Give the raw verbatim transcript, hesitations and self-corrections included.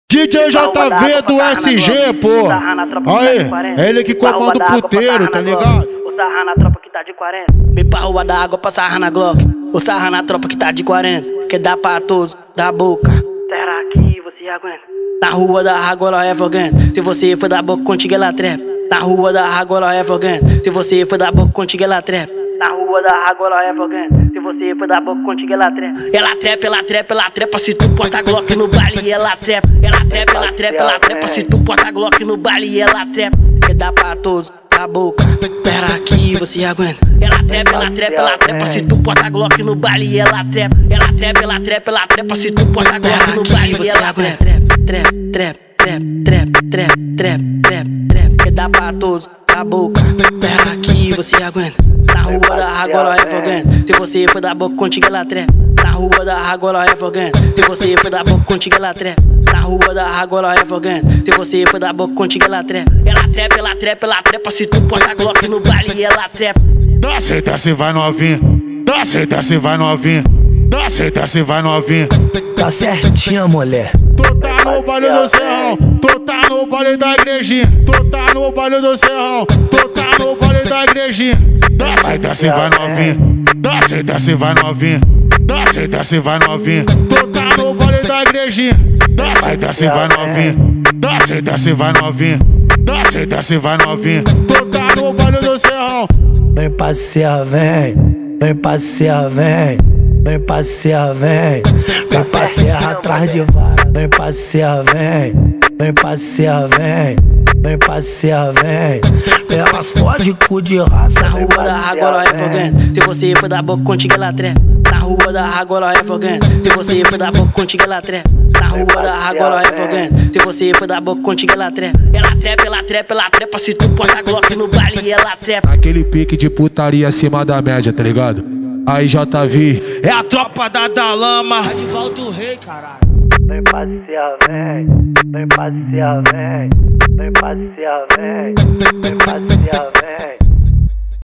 D J J V do S G, pô. Aí, é ele que comanda o puteiro, tá ligado? O sarra na tropa que tá de quarenta. Me pra rua da água pra sarra na Glock. O sarra na tropa que tá de quarenta. Que dá pra todos, da boca. Será que você aguenta? Na rua da água ela é fogando. Se você for da boca contigo ela trepa. Na rua da água ela é fogando. Se você for da boca contigo ela trepa. Na rua da água ela é fogando. Se você for da boca contigo ela trepa. Ela trepa, ela trepa, ela trepa. Se tu porta Glock no baile ela trepa. Ela trepa, ela trepa, ela trepa. Se tu porta Glock no baile ela trepa. Que dá pra todos, da boca. Pera aqui, você aguenta. Ela trepa, ela trepa, ela trepa. Se tu porta Glock no baile ela trepa. Ela trepa, ela trepa, ela trepa. Se tu porta Glock no baile ela trepa. Trep, trep, trep, trep, trep, trep, trep, trep. Que dá pra todos, da boca. Pera aqui, você aguenta. Na rua da água ela é fogando. Se você for da boca contigo ela trepa. Na rua da água ela é fogando. Se você for da boca contigo ela trepa. Na rua da água ela é fogando. Se você for da boca contigo ela trepa. Ela trepa, ela trepa, ela trepa. Se tu porta Glock no baile ela trepa. Desce, desce, vai novinha. Desce, desce, vai novinha. Desce, desce, vai novinha. Tá certinha, mulher. Tu tá no baile do Serrão, tu tá no baile da igrejinha. Tu tá no baile do Serrão, tu tá no baile da igrejinha. Desce, desce, vai novinha. Desce, desce, vai novinha. Desce, desce, vai novinha. Tu tá no baile da igrejinha. Desce, desce, vai novinha. Desce, desce, vai novinha. Desce, desce, vai novinha. Tu tá no baile do Serrão. Vem passear, vem. Vem passear, vem. Vem passear, vem. Vem passear atrás de vara. Vem passear, vem. Vem passear, vem. Vem passear, vem. Elas fodem cu de raça. Na rua da água ela é fogando. Se você for da boca contigo ela trepa. Na rua da água ela é fogando. Se você for da boca contigo ela trepa. Na rua da água ela é fogando. Se você for da boca contigo ela trepa. Ela trepa, ela trepa, ela trepa. Se tu porta Glock no baile ela trepa. Aquele pique de putaria acima da média, tá ligado? Aí J V é a tropa da Dalama. Tá de volta o rei, caralho. Vem passear, vem. Vem passear, vem. Vem passear, vem. Vem passear, vem.